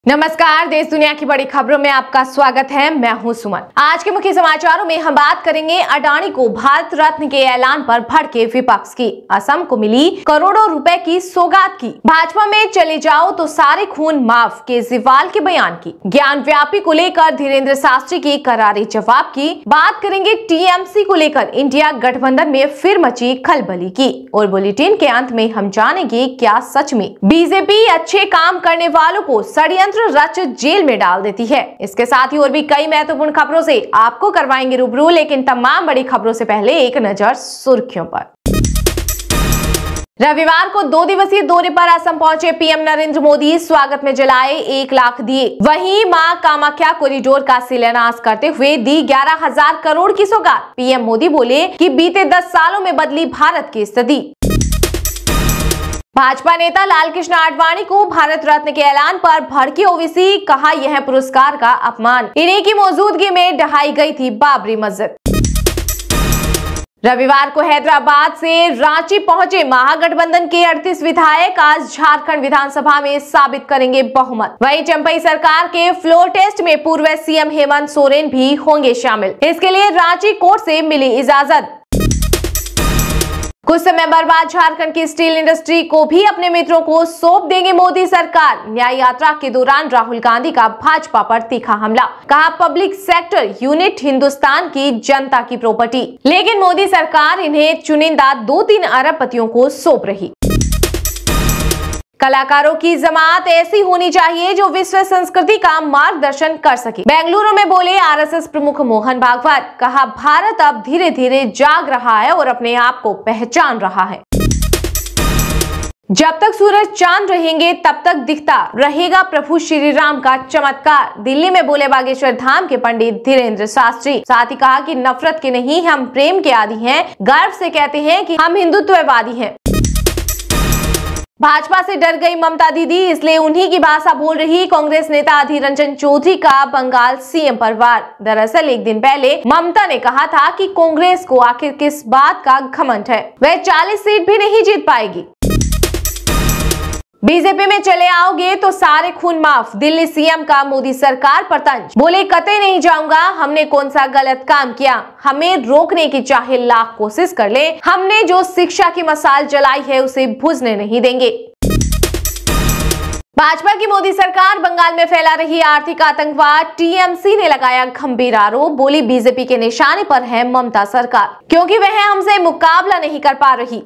नमस्कार, देश दुनिया की बड़ी खबरों में आपका स्वागत है। मैं हूं सुमन। आज के मुख्य समाचारों में हम बात करेंगे अडानी को भारत रत्न के ऐलान पर भड़के विपक्ष की, असम को मिली करोड़ों रुपए की सौगात की, भाजपा में चले जाओ तो सारे खून माफ, केजरीवाल के बयान की, ज्ञान व्यापी को लेकर धीरेन्द्र शास्त्री की करारे जवाब की, बात करेंगे टीएमसी को लेकर इंडिया गठबंधन में फिर मची खलबली की, और बुलेटिन के अंत में हम जानेंगे क्या सच में बीजेपी अच्छे काम करने वालों को षड्यंत्र रच जेल में डाल देती है। इसके साथ ही और भी कई महत्वपूर्ण खबरों से आपको करवाएंगे रूबरू, लेकिन तमाम बड़ी खबरों से पहले एक नजर सुर्खियों पर। रविवार को 2 दिवसीय दौरे पर असम पहुंचे पीएम नरेंद्र मोदी, स्वागत में जलाए 1 लाख दिए। वहीं मां कामाख्या कॉरिडोर का शिलान्यास करते हुए दी 11,000 करोड़ की सौगात। पीएम मोदी बोले कि बीते 10 सालों में बदली भारत की स्थिति। भाजपा नेता लालकृष्ण आडवाणी को भारत रत्न के ऐलान पर भड़की ओवैसी, कहा यह पुरस्कार का अपमान। इन्हीं की मौजूदगी में ढहाई गई थी बाबरी मस्जिद। रविवार को हैदराबाद से रांची पहुंचे महागठबंधन के 38 विधायक आज झारखंड विधानसभा में साबित करेंगे बहुमत। वहीं चंपई सरकार के फ्लोर टेस्ट में पूर्व सीएम हेमंत सोरेन भी होंगे शामिल। इसके लिए रांची कोर्ट से मिली इजाजत। कुछ समय बर्बाद झारखंड की स्टील इंडस्ट्री को भी अपने मित्रों को सौंप देंगे मोदी सरकार। न्याय यात्रा के दौरान राहुल गांधी का भाजपा पर तीखा हमला, कहा पब्लिक सेक्टर यूनिट हिंदुस्तान की जनता की प्रॉपर्टी, लेकिन मोदी सरकार इन्हें चुनिंदा 2-3 अरबपतियों को सौंप रही। कलाकारों की जमात ऐसी होनी चाहिए जो विश्व संस्कृति का मार्गदर्शन कर सके, बेंगलुरु में बोले आरएसएस प्रमुख मोहन भागवत। कहा भारत अब धीरे धीरे जाग रहा है और अपने आप को पहचान रहा है। जब तक सूरज चांद रहेंगे तब तक दिखता रहेगा प्रभु श्री राम का चमत्कार, दिल्ली में बोले बागेश्वर धाम के पंडित धीरेन्द्र शास्त्री। साथ ही कहा कि नफरत के नहीं, हम प्रेम के आदी हैं, गर्व से कहते हैं कि हम हिंदुत्ववादी हैं। भाजपा से डर गई ममता दीदी, इसलिए उन्हीं की भाषा बोल रही कांग्रेस नेता अधीर रंजन चौधरी का बंगाल सीएम पर वार। दरअसल एक दिन पहले ममता ने कहा था कि कांग्रेस को आखिर किस बात का घमंड है, वह 40 सीट भी नहीं जीत पाएगी। बीजेपी में चले आओगे तो सारे खून माफ, दिल्ली सीएम का मोदी सरकार पर तंज। बोले कतई नहीं जाऊंगा, हमने कौन सा गलत काम किया, हमें रोकने की चाहे लाख कोशिश कर ले, हमने जो शिक्षा की मसाल जलाई है उसे बुझने नहीं देंगे। भाजपा की मोदी सरकार बंगाल में फैला रही आर्थिक आतंकवाद, टीएमसी ने लगाया गंभीर आरोप। बोली बीजेपी के निशाने पर है ममता सरकार, क्योंकि वह हमसे मुकाबला नहीं कर पा रही।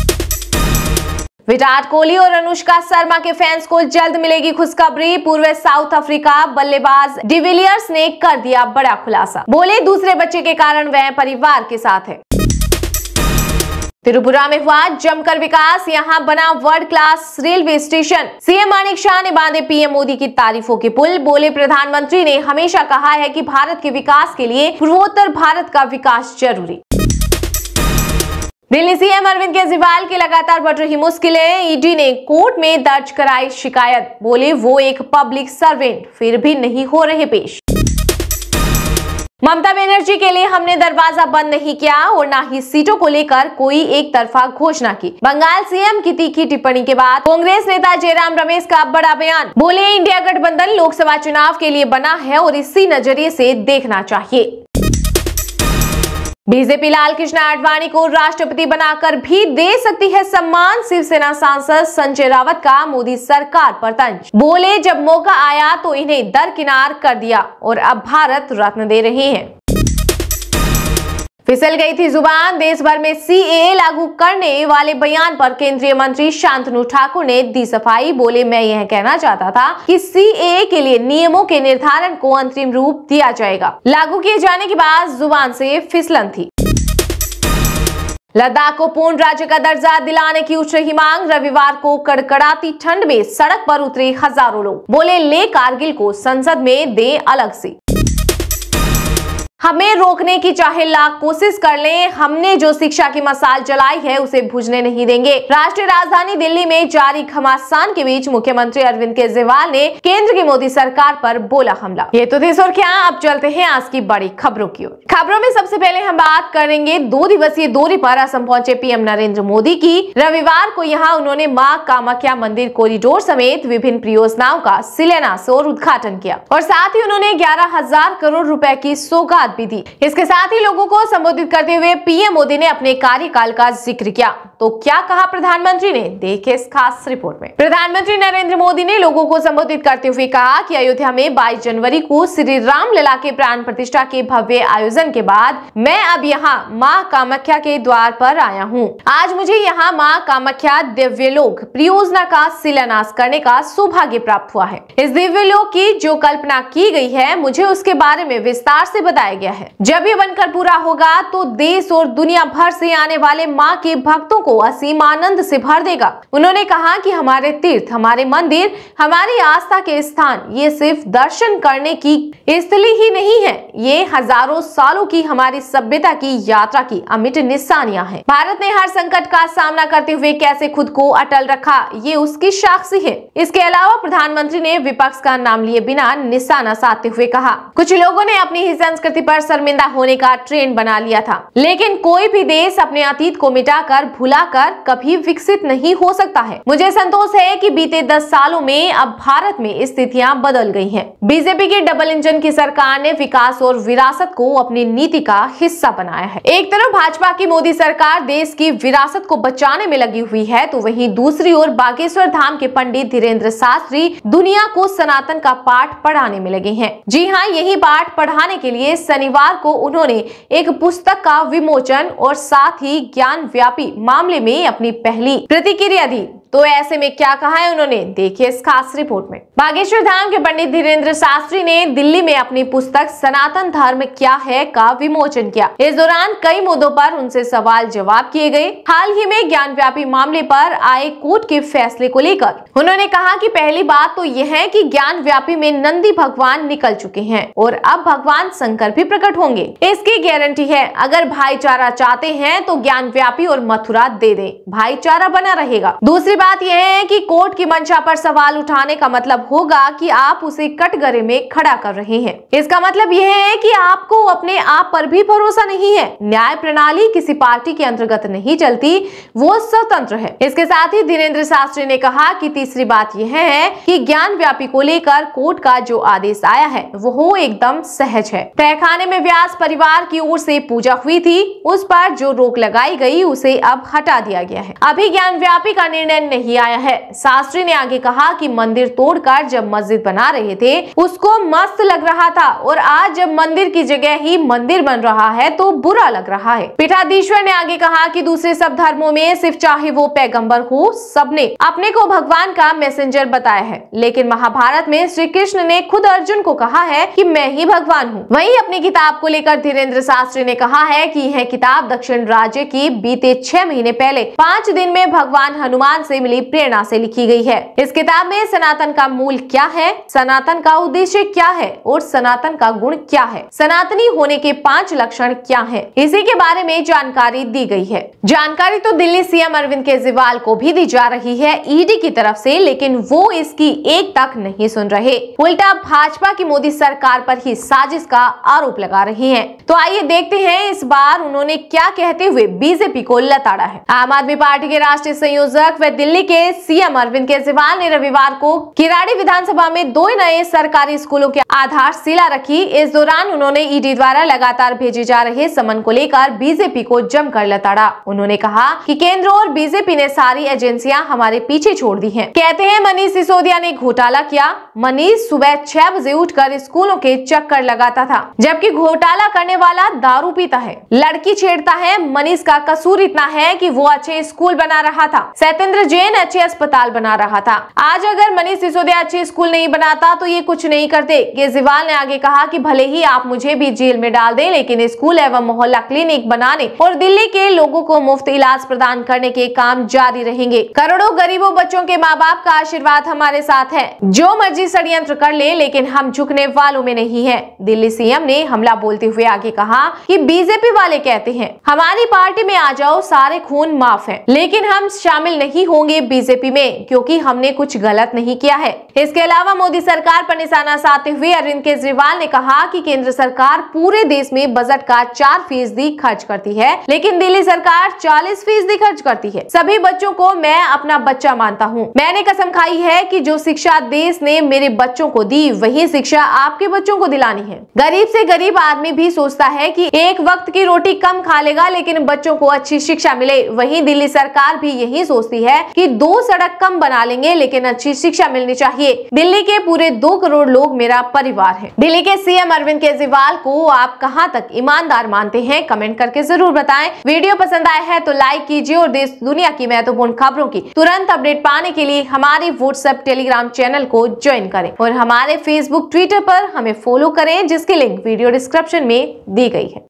विराट कोहली और अनुष्का शर्मा के फैंस को जल्द मिलेगी खुशखबरी। पूर्व साउथ अफ्रीका बल्लेबाज डिविलियर्स ने कर दिया बड़ा खुलासा। बोले दूसरे बच्चे के कारण वह परिवार के साथ है। त्रिपुरा में हुआ जमकर विकास, यहां बना world class railway station. CM Manik Shah ने बांधे पीएम मोदी की तारीफों के पुल। बोले प्रधानमंत्री ने हमेशा कहा है कि भारत के विकास के लिए पूर्वोत्तर भारत का विकास जरूरी। दिल्ली सीएम अरविंद केजरीवाल की लगातार बढ़ रही मुश्किलें, ईडी ने कोर्ट में दर्ज कराई शिकायत। बोले वो एक पब्लिक सर्वेंट फिर भी नहीं हो रहे पेश। ममता बनर्जी के लिए हमने दरवाजा बंद नहीं किया और ना ही सीटों को लेकर कोई एक तरफा घोषणा की। बंगाल सीएम की तीखी टिप्पणी के बाद कांग्रेस नेता जयराम रमेश का बड़ा बयान। बोले इंडिया गठबंधन लोकसभा चुनाव के लिए बना है और इसी नजरिए से देखना चाहिए। बीजेपी लालकृष्ण आडवाणी को राष्ट्रपति बनाकर भी दे सकती है सम्मान, शिवसेना सांसद संजय रावत का मोदी सरकार पर तंज। बोले जब मौका आया तो इन्हें दरकिनार कर दिया और अब भारत रत्न दे रहे हैं। फिसल गई थी जुबान, देश भर में सीएए लागू करने वाले बयान पर केंद्रीय मंत्री शांतनु ठाकुर ने दी सफाई। बोले मैं यह कहना चाहता था कि सीएए के लिए नियमों के निर्धारण को अंतरिम रूप दिया जाएगा, लागू किए जाने के बाद जुबान से फिसलन थी। लद्दाख को पूर्ण राज्य का दर्जा दिलाने की उठ रही मांग, रविवार को कड़कड़ाती ठंड में सड़क पर उतरे हजारों लोग। बोले ले कारगिल को संसद में दे अलग से। हमें रोकने की चाहे लाख कोशिश कर लें, हमने जो शिक्षा की मशाल जलाई है उसे बुझने नहीं देंगे। राष्ट्रीय राजधानी दिल्ली में जारी घमासान के बीच मुख्यमंत्री अरविंद केजरीवाल ने केंद्र की मोदी सरकार पर बोला हमला। ये तो थी सुर्खियां, अब चलते हैं आज की बड़ी खबरों की ओर। खबरों में सबसे पहले हम बात करेंगे 2 दिवसीय दौरे पर असम पहुंचे पीएम नरेंद्र मोदी की। रविवार को यहां उन्होंने मां कामाख्या मंदिर कॉरिडोर समेत विभिन्न परियोजनाओं का शिलान्यास और उद्घाटन किया और साथ ही उन्होंने 11,000 करोड़ रुपए की सौगात भी दी। इसके साथ ही लोगों को संबोधित करते हुए पीएम मोदी ने अपने कार्यकाल का जिक्र किया। तो क्या कहा प्रधानमंत्री ने, देखें इस खास रिपोर्ट में। प्रधानमंत्री नरेंद्र मोदी ने लोगों को संबोधित करते हुए कहा कि अयोध्या में 22 जनवरी को श्री राम लला के प्राण प्रतिष्ठा के भव्य आयोजन के बाद मैं अब यहाँ माँ कामाख्या के द्वार पर आया हूँ। आज मुझे यहाँ माँ कामाख्या दिव्यलोक परियोजना का शिलान्यास करने का सौभाग्य प्राप्त हुआ है। इस दिव्यलोक की जो कल्पना की गई है, मुझे उसके बारे में विस्तार से बताया गया है। जब ये बनकर पूरा होगा तो देश और दुनिया भर से आने वाले माँ के भक्तों को असीम आनंद से भर देगा। उन्होंने कहा कि हमारे तीर्थ, हमारे मंदिर, हमारी आस्था के स्थान ये सिर्फ दर्शन करने की स्थली ही नहीं है, ये हजारों सालों की हमारी सभ्यता की यात्रा की अमिट निशानियां हैं। भारत ने हर संकट का सामना करते हुए कैसे खुद को अटल रखा, ये उसकी साक्षी है। इसके अलावा प्रधानमंत्री ने विपक्ष का नाम लिए बिना निशाना साधते हुए कहा, कुछ लोगों ने अपनी ही संस्कृति पर शर्मिंदा होने का ट्रेंड बना लिया था, लेकिन कोई भी देश अपने अतीत को मिटाकर भुलाकर कभी विकसित नहीं हो सकता है। मुझे संतोष है कि बीते 10 सालों में अब भारत में स्थितियां बदल गई हैं। बीजेपी की डबल इंजन की सरकार ने विकास और विरासत को अपनी नीति का हिस्सा बनाया है। एक तरफ भाजपा की मोदी सरकार देश की विरासत को बचाने में लगी हुई है, तो वहीं दूसरी ओर बागेश्वर धाम के पंडित धीरेन्द्र शास्त्री दुनिया को सनातन का पाठ पढ़ाने में लगे हैं। जी हाँ, यही पाठ पढ़ाने के लिए शनिवार को उन्होंने एक पुस्तक का विमोचन और साथ ही ज्ञान व्यापी मामले में अपनी पहली प्रतिक्रिया दी। तो ऐसे में क्या कहा है उन्होंने, देखिए इस खास रिपोर्ट में। बागेश्वर धाम के पंडित धीरेन्द्र शास्त्री ने दिल्ली में अपनी पुस्तक सनातन धर्म क्या है का विमोचन किया। इस दौरान कई मुद्दों पर उनसे सवाल जवाब किए गए। हाल ही में ज्ञान व्यापी मामले पर आए कोर्ट के फैसले को लेकर उन्होंने कहा कि पहली बात तो यह है कि ज्ञान व्यापी में नंदी भगवान निकल चुके हैं और अब भगवान शंकर भी प्रकट होंगे, इसकी गारंटी है। अगर भाईचारा चाहते हैं तो ज्ञान व्यापी और मथुरा दे दें, भाईचारा बना रहेगा। दूसरी बात यह है कि कोर्ट की मंशा पर सवाल उठाने का मतलब होगा कि आप उसे कटघरे में खड़ा कर रहे हैं। इसका मतलब यह है कि आपको अपने आप पर भी भरोसा नहीं है। न्याय प्रणाली किसी पार्टी के अंतर्गत नहीं चलती, वो स्वतंत्र है। इसके साथ ही धीरेन्द्र शास्त्री ने कहा कि तीसरी बात यह है कि ज्ञान व्यापी को लेकर कोर्ट का जो आदेश आया है वो एकदम सहज है। तहखाने में व्यास परिवार की ओर से पूजा हुई थी, उस पर जो रोक लगाई गई उसे अब हटा दिया गया है। अभी ज्ञान व्यापी का निर्णय नहीं आया है। शास्त्री ने आगे कहा कि मंदिर तोड़कर जब मस्जिद बना रहे थे उसको मस्त लग रहा था और आज जब मंदिर की जगह ही मंदिर बन रहा है तो बुरा लग रहा है। पीठाधीश्वर ने आगे कहा कि दूसरे सब धर्मों में सिर्फ चाहे वो पैगंबर हो, सबने अपने को भगवान का मैसेंजर बताया है, लेकिन महाभारत में श्री कृष्ण ने खुद अर्जुन को कहा है कि मैं ही भगवान हूँ। वहीं अपनी किताब को लेकर धीरेन्द्र शास्त्री ने कहा है कि यह किताब दक्षिण राज्य की बीते 6 महीने पहले 5 दिन में भगवान हनुमान से मिली प्रेरणा से लिखी गई है। इस किताब में सनातन का मूल क्या है, सनातन का उद्देश्य क्या है और सनातन का गुण क्या है, सनातनी होने के 5 लक्षण क्या हैं, इसी के बारे में जानकारी दी गई है। जानकारी तो दिल्ली सीएम अरविंद केजरीवाल को भी दी जा रही है ईडी की तरफ से, लेकिन वो इसकी एक तक नहीं सुन रहे, उल्टा भाजपा की मोदी सरकार पर ही साजिश का आरोप लगा रहे हैं। तो आइए देखते हैं इस बार उन्होंने क्या कहते हुए बीजेपी को लताड़ा है। आम आदमी पार्टी के राष्ट्रीय संयोजक व दिल्ली के सीएम अरविंद केजरीवाल ने रविवार को किराड़ी विधानसभा में 2 नए सरकारी स्कूलों की आधारशिला रखी। इस दौरान उन्होंने ईडी द्वारा लगातार भेजे जा रहे समन को लेकर बीजेपी को जमकर लताड़ा। उन्होंने कहा कि केंद्र और बीजेपी ने सारी एजेंसियां हमारे पीछे छोड़ दी हैं। कहते हैं मनीष सिसोदिया ने घोटाला किया। मनीष सुबह 6 बजे उठकर स्कूलों के चक्कर लगाता था, जबकि घोटाला करने वाला दारू पीता है, लड़की छेड़ता है। मनीष का कसूर इतना है कि वो अच्छे स्कूल बना रहा था। सत्येंद्र उज्जैन अच्छे अस्पताल बना रहा था। आज अगर मनीष सिसोदिया अच्छे स्कूल नहीं बनाता तो ये कुछ नहीं करते। केजरीवाल ने आगे कहा कि भले ही आप मुझे भी जेल में डाल दें, लेकिन स्कूल एवं मोहल्ला क्लिनिक बनाने और दिल्ली के लोगों को मुफ्त इलाज प्रदान करने के काम जारी रहेंगे। करोड़ों गरीबों बच्चों के माँ बाप का आशीर्वाद हमारे साथ है। जो मर्जी षड्यंत्र कर ले, लेकिन हम झुकने वालों में नहीं है। दिल्ली सीएम ने हमला बोलते हुए आगे कहा कि बीजेपी वाले कहते हैं हमारी पार्टी में आ जाओ, सारे खून माफ है, लेकिन हम शामिल नहीं होंगे बीजेपी में क्योंकि हमने कुछ गलत नहीं किया है। इसके अलावा मोदी सरकार पर निशाना साधते हुए अरविंद केजरीवाल ने कहा कि केंद्र सरकार पूरे देश में बजट का 4% खर्च करती है, लेकिन दिल्ली सरकार 40% खर्च करती है। सभी बच्चों को मैं अपना बच्चा मानता हूँ। मैंने कसम खाई है कि जो शिक्षा देश ने मेरे बच्चों को दी, वही शिक्षा आपके बच्चों को दिलानी है। गरीब से गरीब आदमी भी सोचता है कि एक वक्त की रोटी कम खा लेगा, लेकिन बच्चों को अच्छी शिक्षा मिले। वहीं दिल्ली सरकार भी यही सोचती है कि 2 सड़क कम बना लेंगे, लेकिन अच्छी शिक्षा मिलनी चाहिए। दिल्ली के पूरे 2 करोड़ लोग मेरा परिवार है। दिल्ली के सीएम अरविंद केजरीवाल को आप कहां तक ईमानदार मानते हैं, कमेंट करके जरूर बताएं। वीडियो पसंद आया है तो लाइक कीजिए और देश दुनिया की महत्वपूर्ण खबरों की तुरंत अपडेट पाने के लिए हमारे व्हाट्सएप टेलीग्राम चैनल को ज्वाइन करें और हमारे फेसबुक ट्विटर पर हमें फॉलो करें, जिसकी लिंक वीडियो डिस्क्रिप्शन में दी गई है।